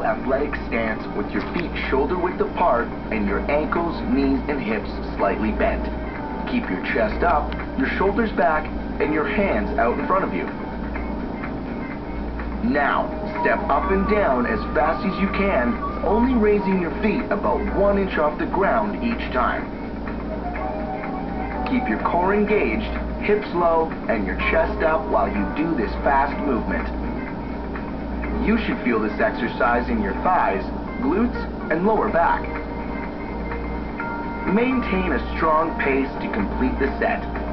comfortable athletic stance with your feet shoulder width apart and your ankles, knees, and hips slightly bent. Keep your chest up, your shoulders back, and your hands out in front of you. Now, step up and down as fast as you can, only raising your feet about 1 inch off the ground each time. Keep your core engaged, hips low, and your chest up while you do this fast movement. You should feel this exercise in your thighs, glutes, and lower back. Maintain a strong pace to complete the set.